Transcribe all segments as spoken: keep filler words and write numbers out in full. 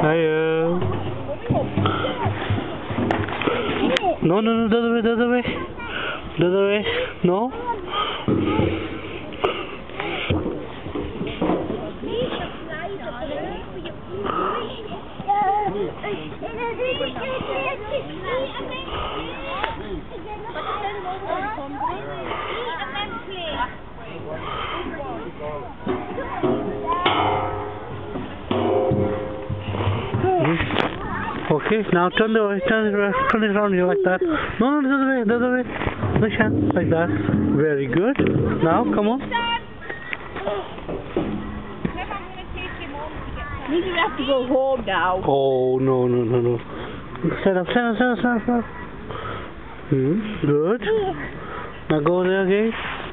Hiya. No, no, no, the other way, the other way. The other way. No. Okay, now turn the way, turn it around, turn it around here like that. No, no, the other way, the other way. Nishan, like that. Very good. Now, come on. Maybe we have to go home now. Oh, no, no, no, no. Stand up, stand up, stand up, stand up, stand up. Hmm, good. Now go there again.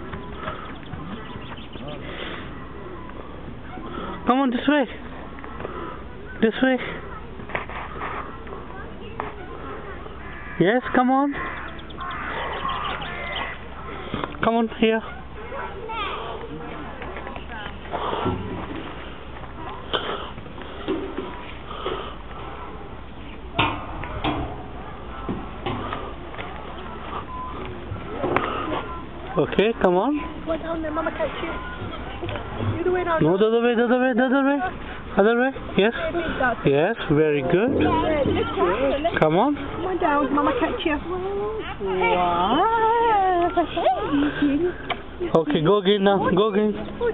Come on, this way. This way. Yes, come on. Come on, here. Okay, come on. Go down there, Mama catch you. The other way down. No, the other way, the other way, the other way. Other way, yes. Yes, very good. Come on. Come on down, Mama catch you. Wow. Okay, go again now, go again.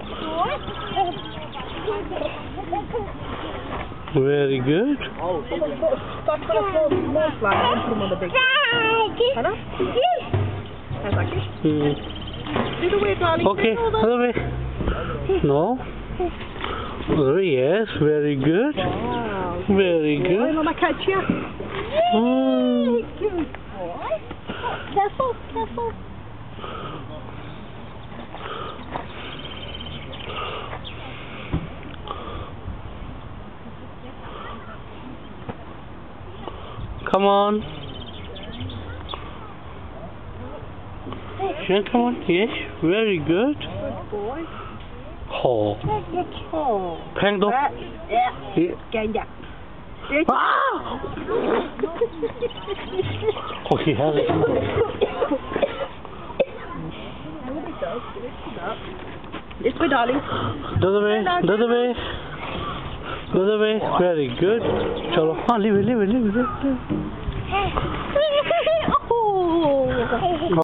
Very good. Oh, that's got a small, small flag and put them on the big one. Hello? How's that good? Hmm. The other way, darling. Okay, other way. No. Other way, yes, very good. Wow. Very Boy, good. Mama catch you. Mm. Careful, careful. Come on. Yeah, come on. Yes, very good. Good boy. Oh. Oh. Pang do. Yeah. Yeah. Ganda. Ah! Okay, have it. This way, darling. The other way, the other way. The other way. Very good. Chalo. Ah, leave it, leave it, leave it. Leave it. Oh.